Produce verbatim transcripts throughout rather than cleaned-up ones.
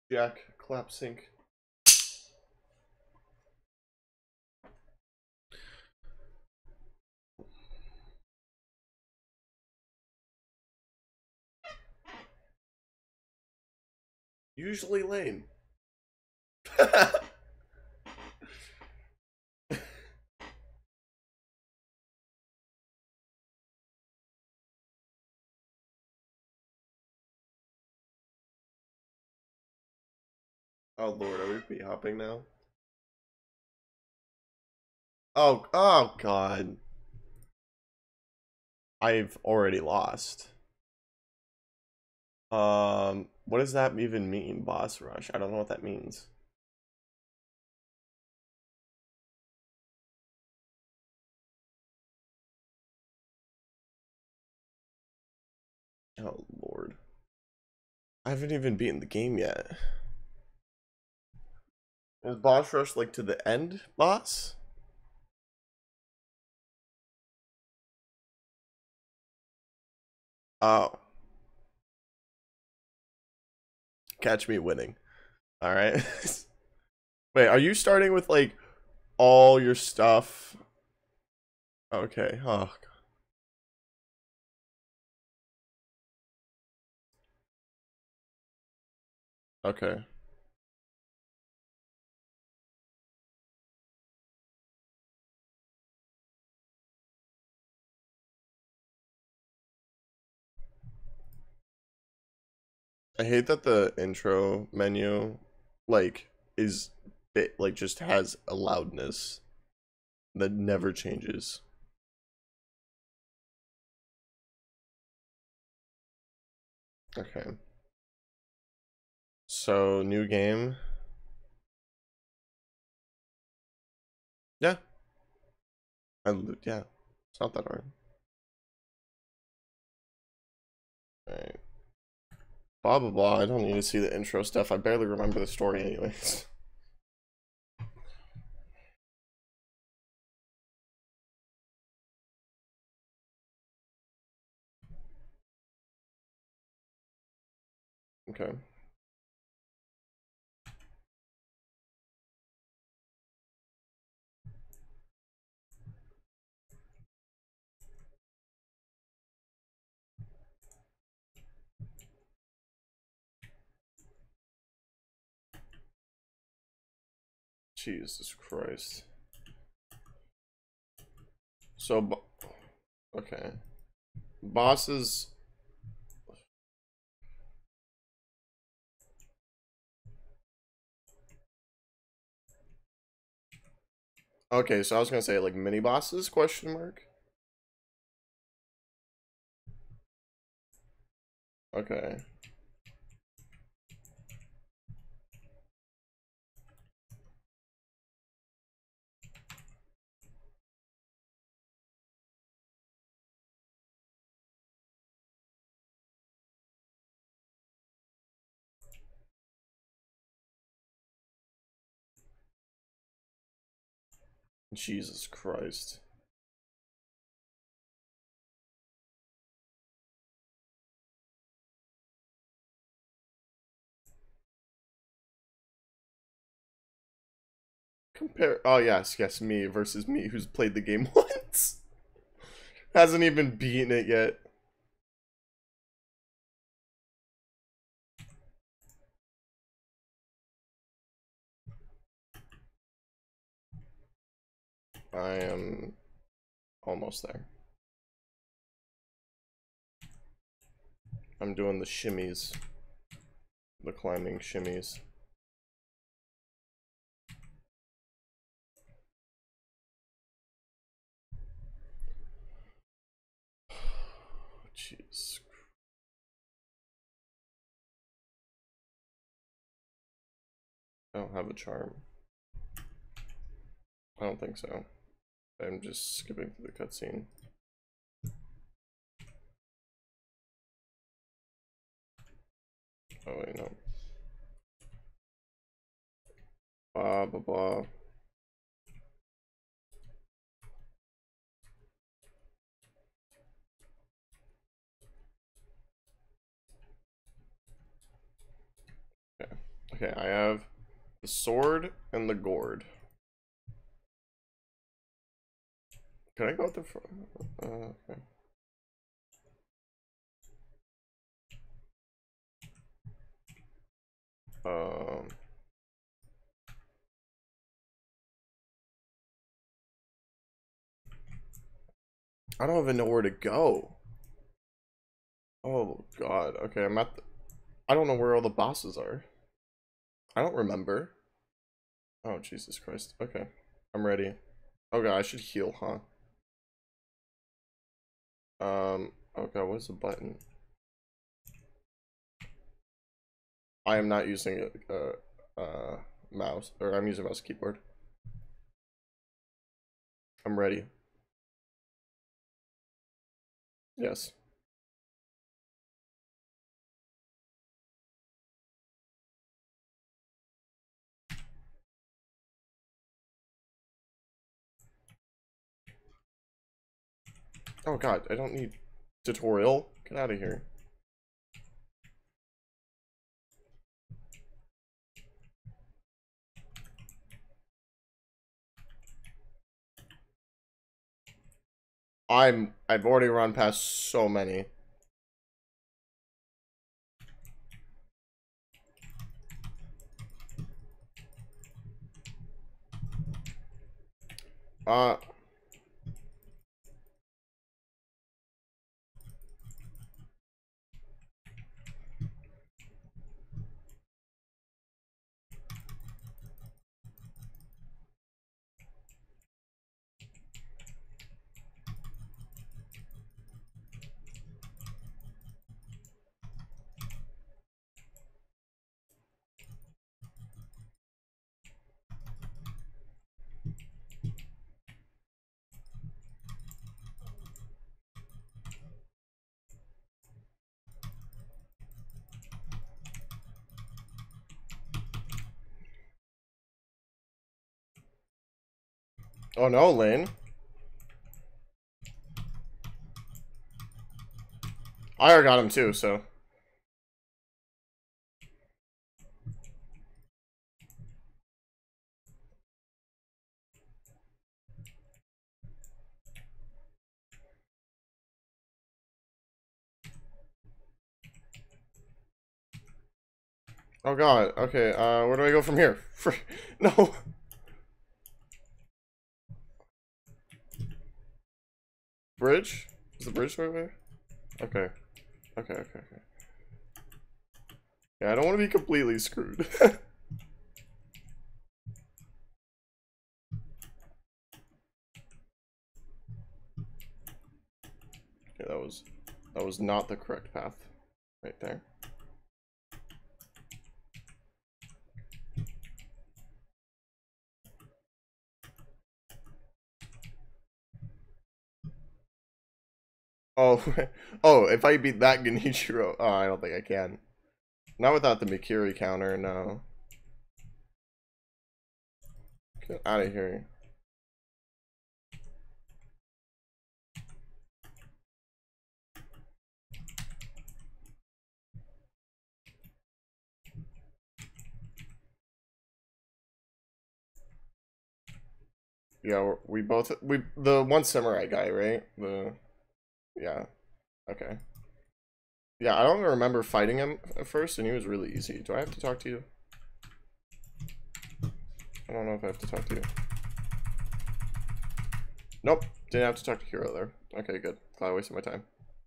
Jack clap sync. Usually lame. Oh lord, are we be hopping now? Oh, oh god. I've already lost. Um, what does that even mean, boss rush? I don't know what that means. Oh lord. I haven't even beaten the game yet. Is boss rush like to the end boss? Oh. Catch me winning. Alright. Wait, are you starting with like all your stuff? Okay. Oh. Okay. I hate that the intro menu like is bit like just has a loudness that never changes. Okay. So new game. Yeah. And yeah. It's not that hard. Alright. Blah blah blah. I don't need to see the intro stuff. I barely remember the story anyways. Okay. Jesus Christ. So, okay. Bosses. Okay, so I was gonna say like mini bosses? Question mark. Okay. Jesus Christ. Compare. Oh yes, yes, me versus me, who's played the game once, hasn't even beaten it yet. I am almost there. I'm doing the shimmies, the climbing shimmies. Jeez. I don't have a charm. I don't think so. I'm just skipping through the cutscene. Oh wait, no. Blah blah blah. Okay. Okay, I have the sword and the gourd. Can I go out the front? Uh, okay. Um. I don't even know where to go. Oh god. Okay, I'm at the, I don't know where all the bosses are. I don't remember. Oh Jesus Christ. Okay. I'm ready. Oh god, I should heal, huh? Um, oh god, what's the button? I am not using a, uh, uh, mouse, or I'm using mouse keyboard. I'm ready. Yes. Oh god, I don't need tutorial. Get out of here. I'm I've already run past so many. Uh oh no, Lane. I already got him too, so. Oh god, okay, uh, where do I go from here? No. Bridge? Is the bridge right there? Okay. Okay, okay, okay. Yeah, I don't want to be completely screwed. Okay, that was that was not the correct path right there. Oh, oh, if I beat that Genichiro, oh, I don't think I can. Not without the Mikiri counter, no. Get out of here. Yeah, we both we the one samurai guy, right? The yeah, okay. Yeah, I don't remember fighting him at first, and he was really easy. Do I have to talk to you? I don't know if I have to talk to you. Nope, didn't have to talk to Hiro there. Okay, good. Glad I wasted my time.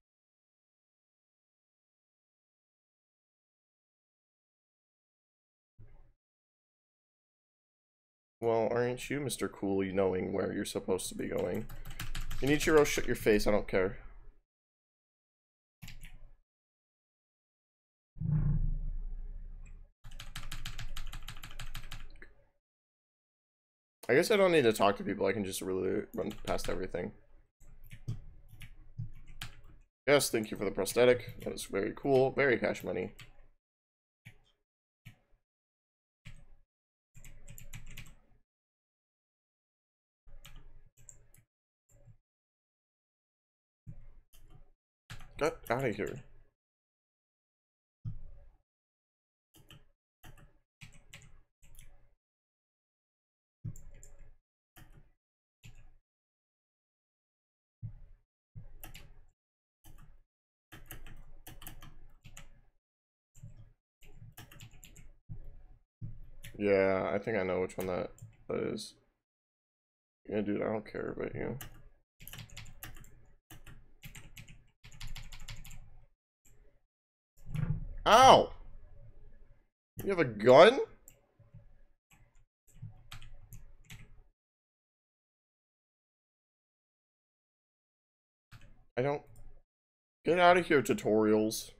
Well, aren't you, Mister Cool, you knowing where you're supposed to be going? Genichiro, shut your face, I don't care. I guess I don't need to talk to people, I can just really run past everything. Yes, thank you for the prosthetic. That is very cool. Very cash money. Get out of here. Yeah, I think I know which one that, that is. Yeah, dude, I don't care about you. Ow! You have a gun? I don't... Get out of here, tutorials.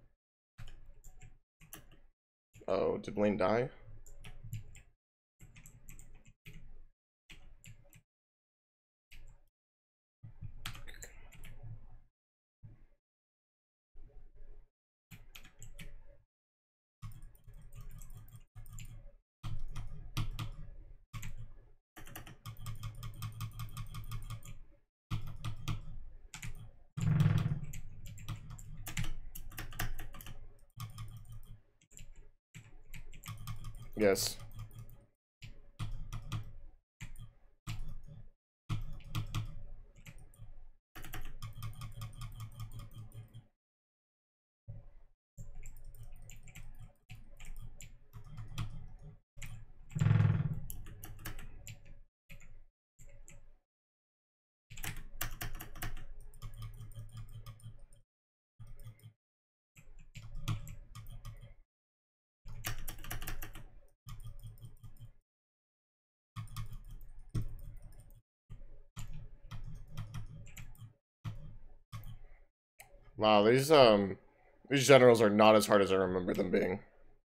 Oh, did Blaine die? Yes. Wow, these, um... These generals are not as hard as I remember them being.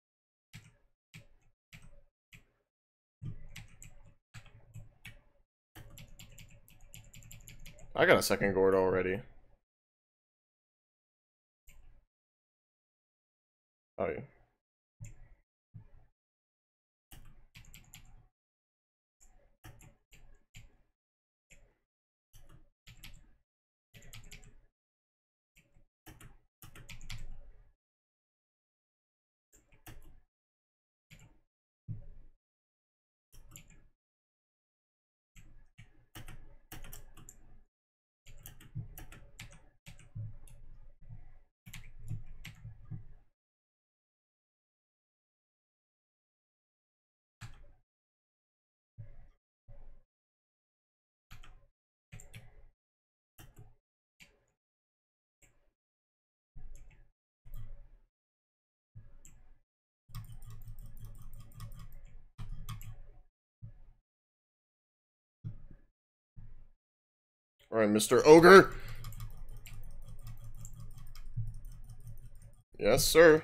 I got a second gourd already. Oh, yeah. Alright, Mister Ogre! Yes, sir.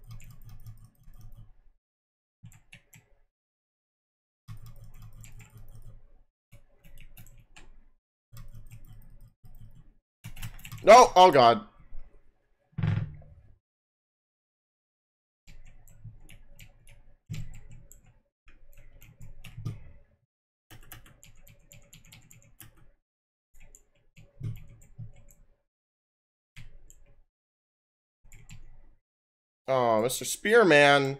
No! Oh, God. Oh, Mister Spearman.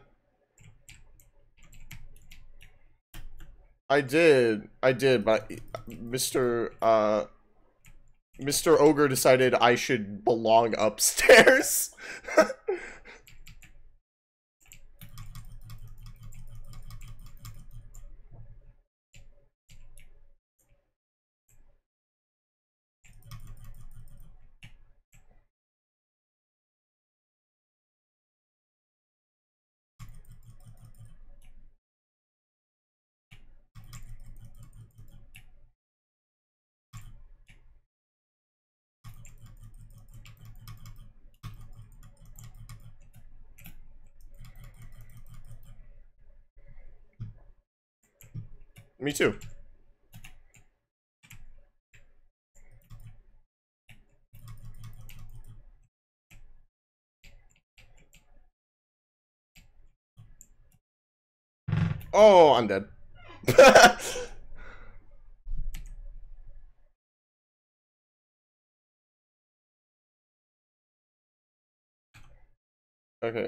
I did. I did, but Mister Uh... Mister Ogre decided I should belong upstairs. Me too. Oh, I'm dead. Okay.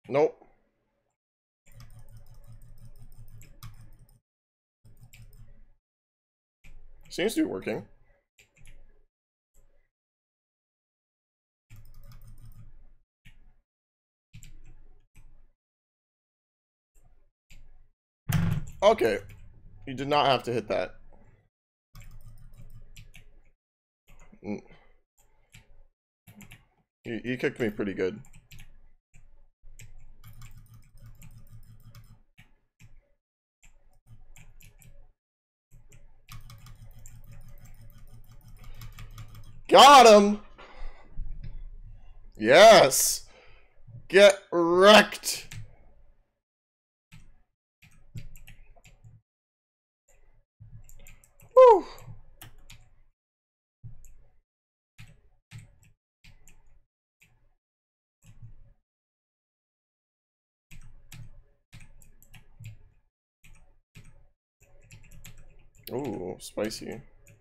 Nope. Seems to be working. Okay. You did not have to hit that. You, you kicked me pretty good. Got him! Yes! Get wrecked! Woo! Ooh, spicy.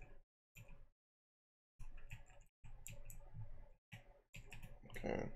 Okay.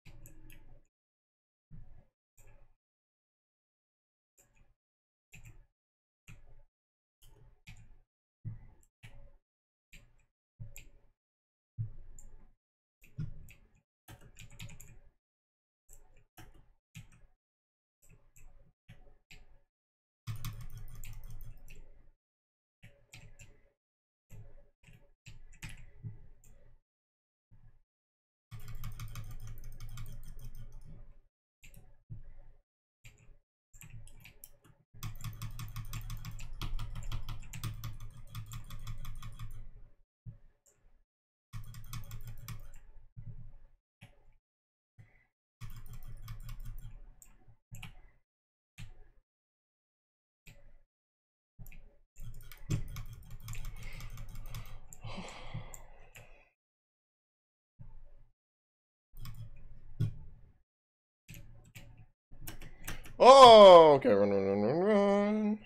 Oh, okay, run, run, run, run, run.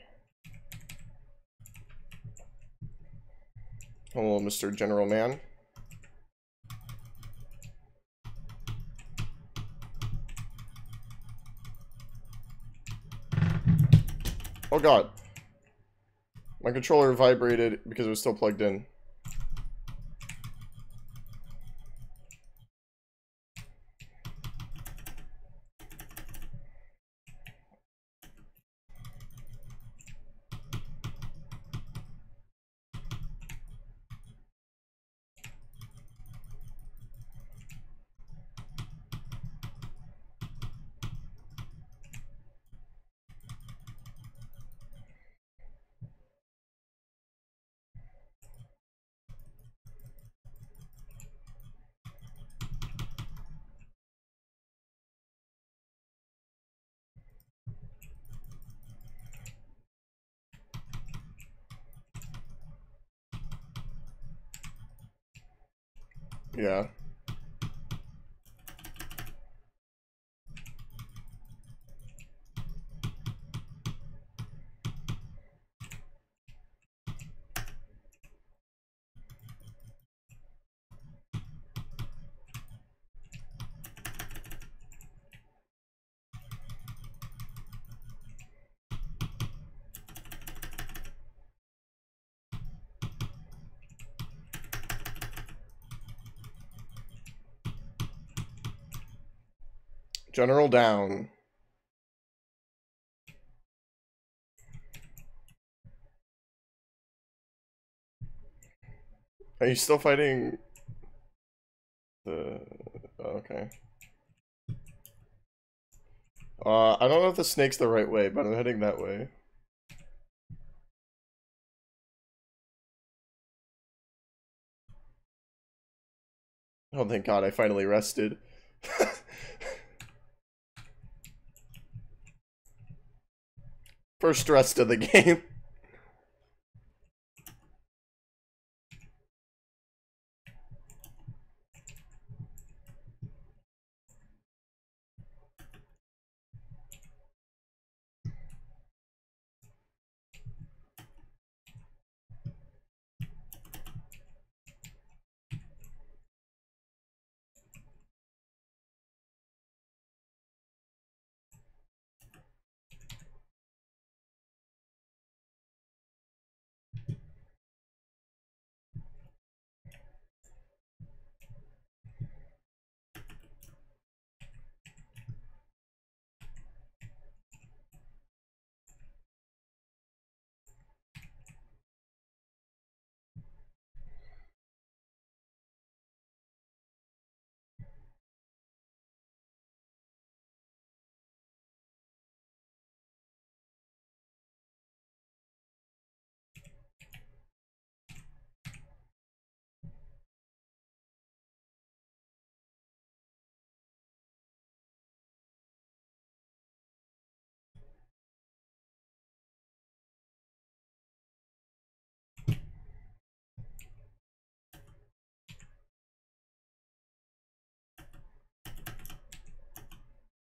Hello, Mister General Man. Oh god. My controller vibrated because it was still plugged in. Yeah. General down. Are you still fighting the... Okay. Uh, I don't know if the snake's the right way, but I'm heading that way. Oh, thank god, I finally rested. First rest of the game.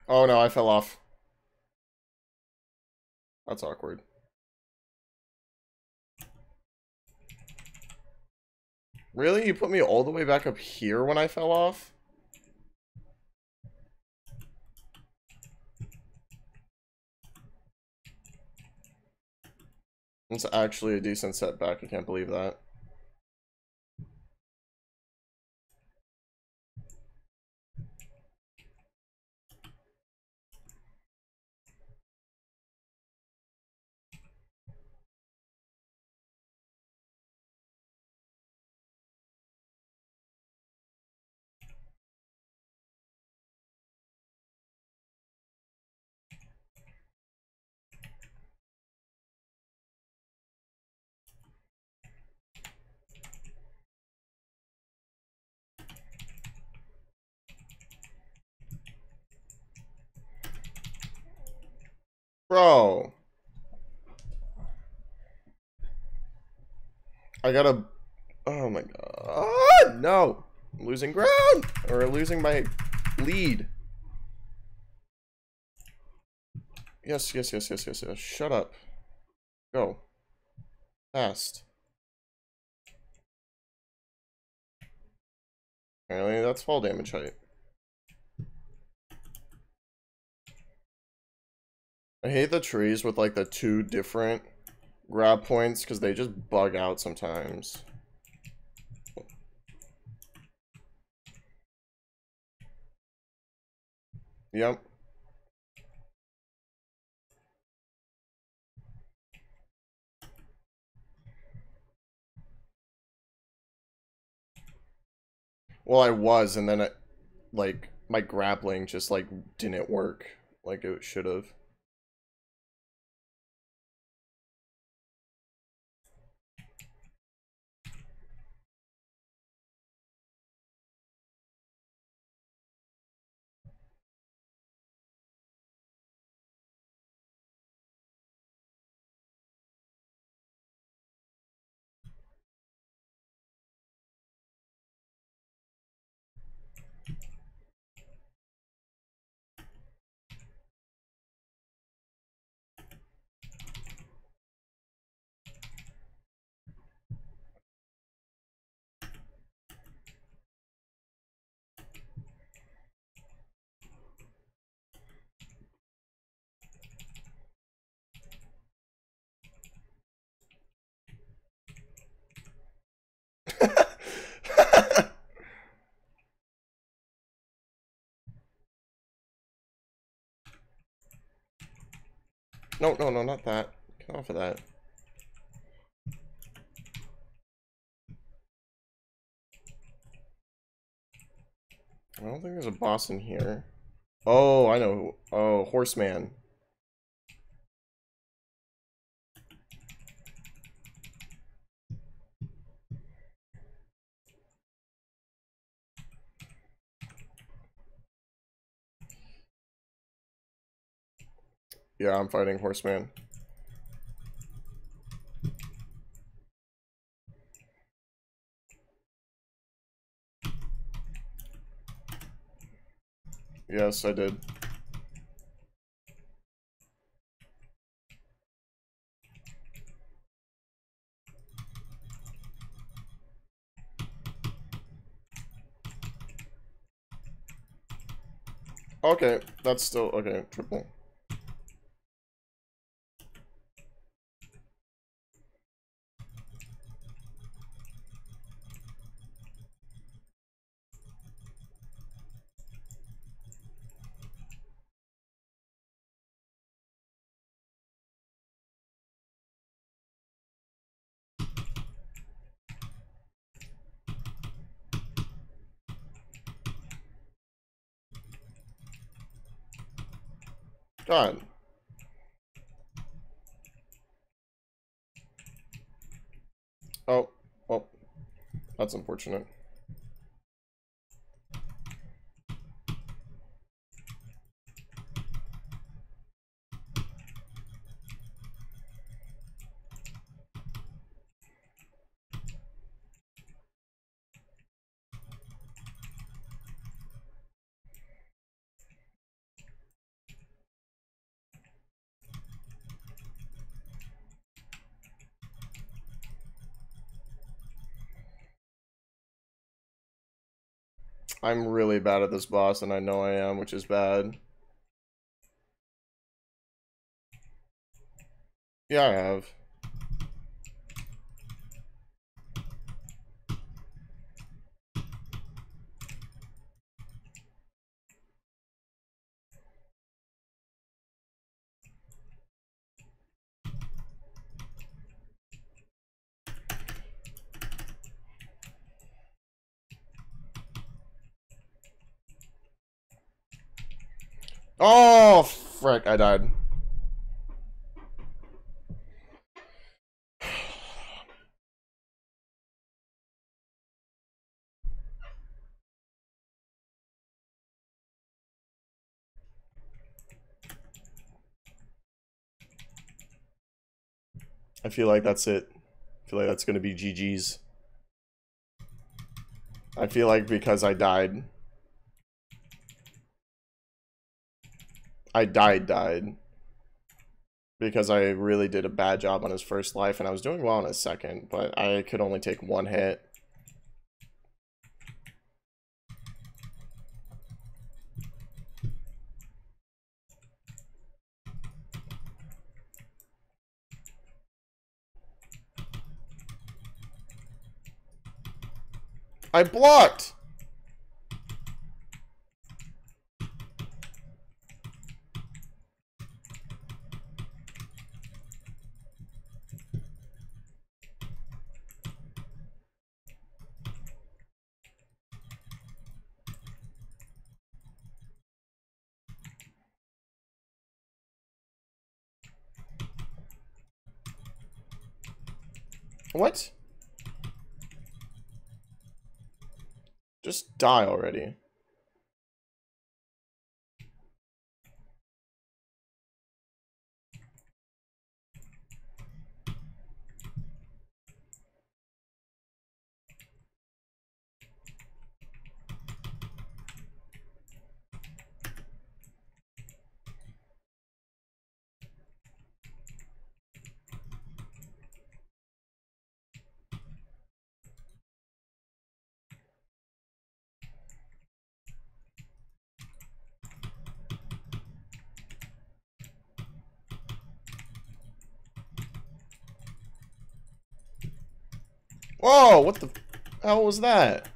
Oh no, I fell off. That's awkward. Really? You put me all the way back up here when I fell off? It's actually a decent setback. I can't believe that. Bro. I gotta... Oh my god. No. I'm losing ground. Or losing my lead. Yes, yes, yes, yes, yes, yes. Shut up. Go. Fast. Apparently that's fall damage height. I hate the trees with like the two different grab points because they just bug out sometimes. Yep. Well, I was, and then it, like, my grappling just, like, didn't work like it should have. No, no, no, not that. Get off of that. I don't think there's a boss in here. Oh, I know. Oh, Horseman. Yeah, I'm fighting Horseman. Yes, I did. Okay, that's still... Okay, triple. God. Oh, well, that's unfortunate. I'm really bad at this boss, and I know I am, which is bad. Yeah, I have. Oh, frick, I died. I feel like that's it. I feel like that's gonna be G G's. I feel like because I died. I died, died. Because I really did a bad job on his first life, and I was doing well on his second, but I could only take one hit. I blocked! What? Just die already. Whoa, what the hell was that?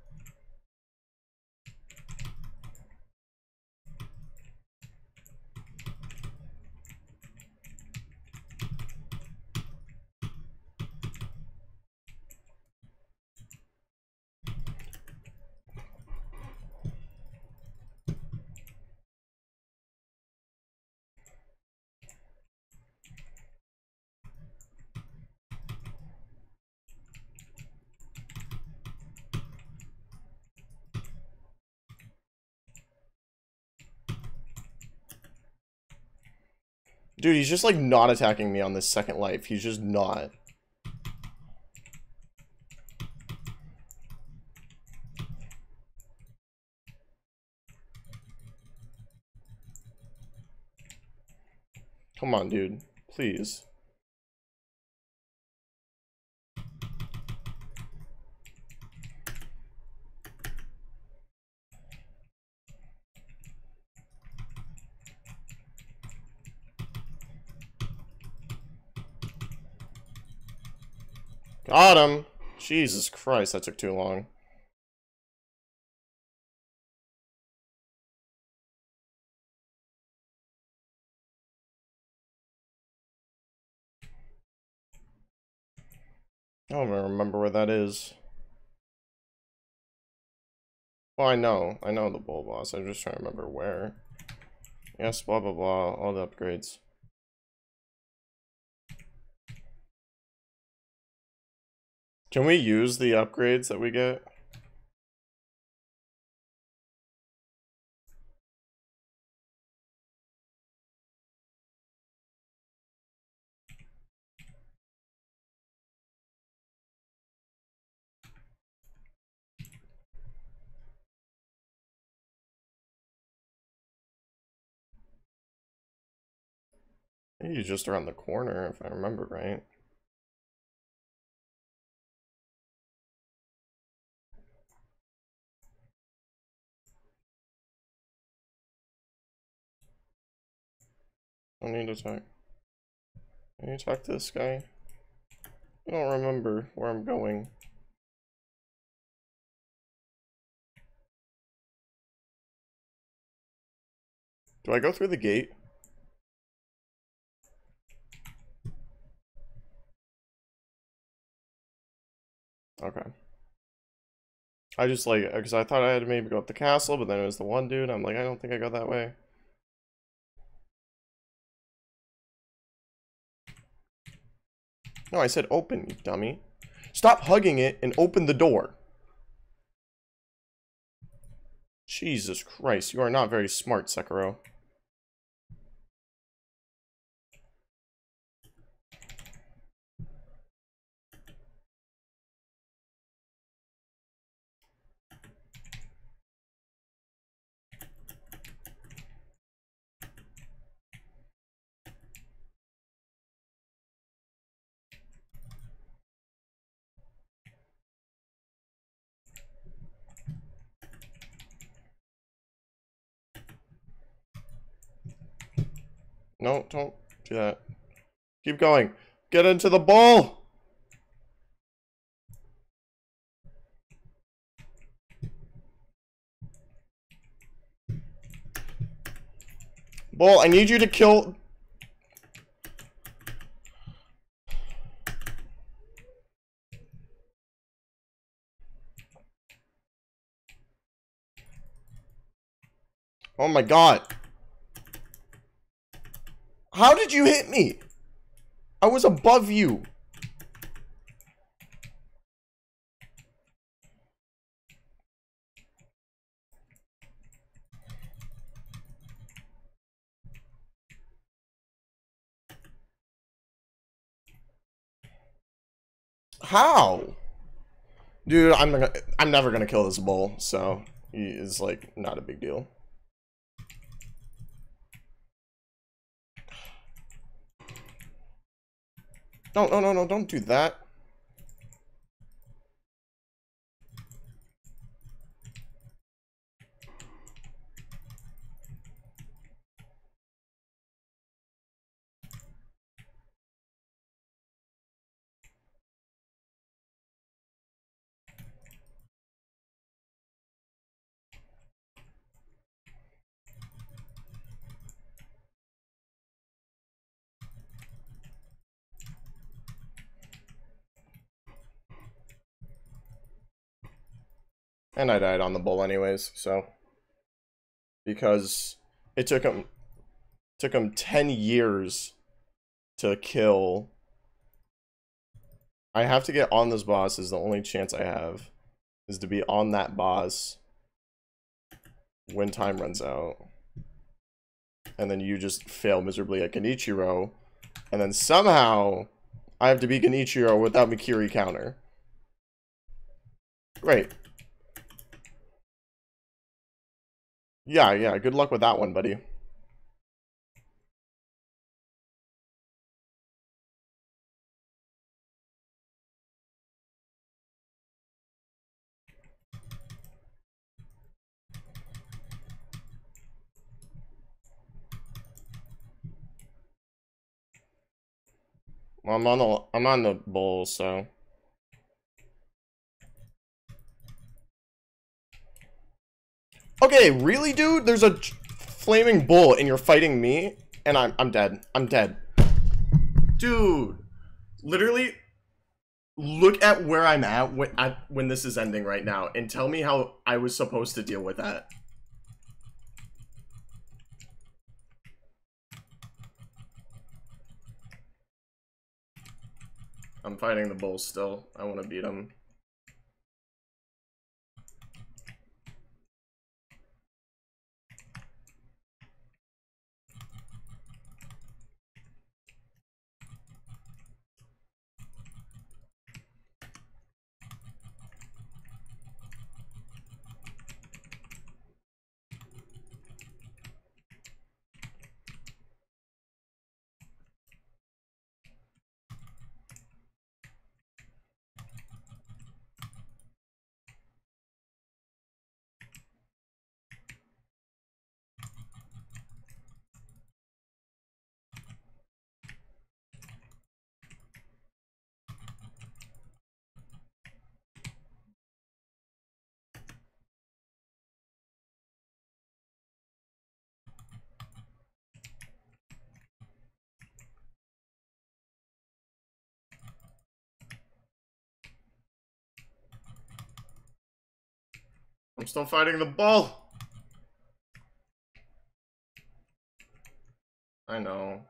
Dude, he's just like not attacking me on this second life. He's just not. Come on, dude. Please. Got him! Jesus Christ, that took too long. I don't even remember where that is. Well, I know. I know the bull boss. I'm just trying to remember where. Yes, blah, blah, blah. All the upgrades. Can we use the upgrades that we get? I think he's just around the corner, if I remember right. I need to talk. I need to talk to this guy. I don't remember where I'm going. Do I go through the gate? Okay. I just like, because I thought I had to maybe go up the castle, but then it was the one dude. I'm like, I don't think I go that way. No, I said open, you dummy. Stop hugging it and open the door. Jesus Christ, you are not very smart, Sekiro. No, don't do that. Keep going. Get into the ball! Bull, I need you to kill... Oh my god. How did you hit me? I was above you. How? Dude, I'm gonna, I'm never gonna kill this bull, so it's like not a big deal. No, no, no, no, don't do that. And I died on the bull anyways, so. Because it took him, took him ten years to kill. I have to get on this boss is the only chance I have. Is to be on that boss when time runs out. And then you just fail miserably at Genichiro. And then somehow I have to beat Genichiro without Mikiri counter. Great. Yeah, yeah, good luck with that one, buddy. Well, I'm on the I'm on the bull, so. Okay, really, dude? There's a flaming bull and you're fighting me, and I'm I'm dead. I'm dead. Dude, literally, look at where I'm at when at, when this is ending right now, and tell me how I was supposed to deal with that. I'm fighting the bull still. I want to beat him. I'm still fighting the bull. I know.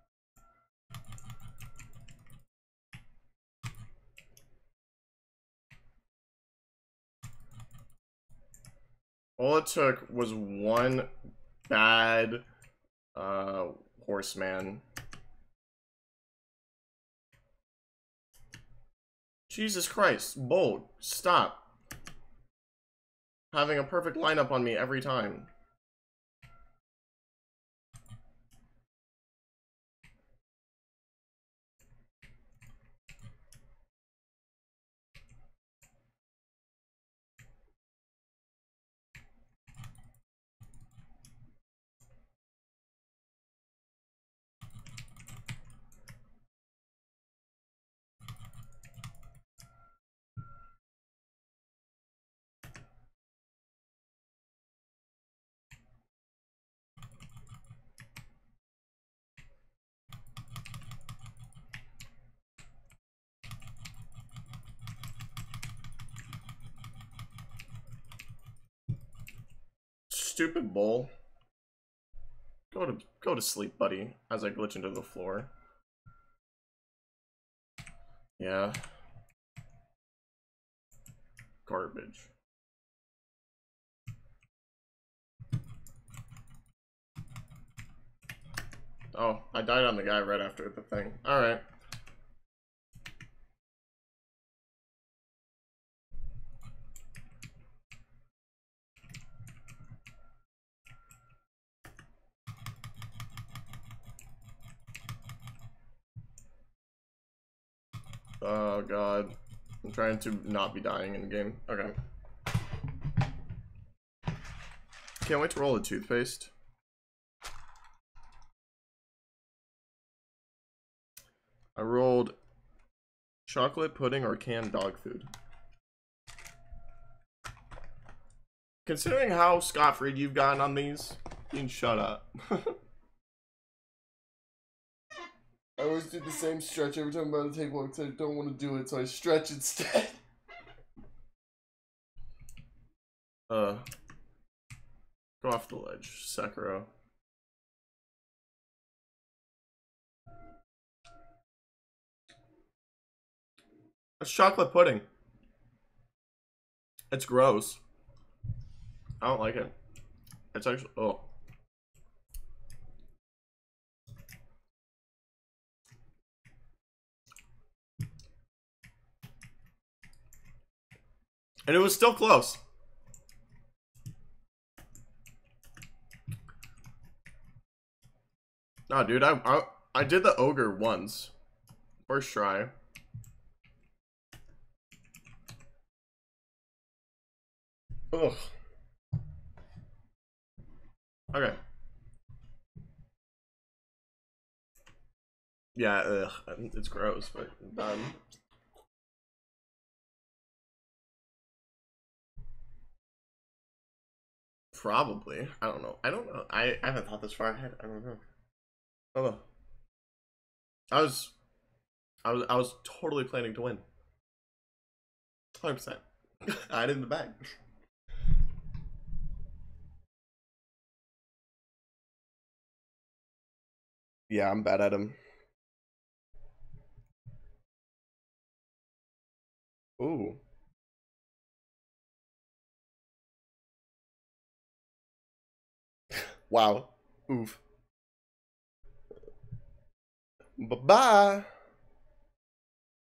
All it took was one bad uh, horseman. Jesus Christ, Bolt, stop. Having a perfect lineup on me every time. Stupid bull. Go to go to sleep, buddy, as I glitch into the floor. Yeah. Garbage. Oh, I died on the guy right after the thing. Alright. Oh god. I'm trying to not be dying in the game. Okay. Can't wait to roll the toothpaste. I rolled chocolate pudding or canned dog food. Considering how scot-free you've gotten on these, you can shut up. I always do the same stretch every time I'm about to take one because I don't want to do it, so I stretch instead. Uh, go off the ledge, Sekiro. It's chocolate pudding. It's gross. I don't like it. It's actually, oh. And it was still close. No, dude, I, I I did the ogre once. First try. Ugh. Okay. Yeah, ugh. It's gross, but I'm done. Probably. I don't know. I don't know. I, I haven't thought this far ahead. I don't know. Oh. I was I was I was totally planning to win. one hundred percent. I had it in the bag. Yeah, I'm bad at him. Ooh. Wow. Oof. Bye-bye.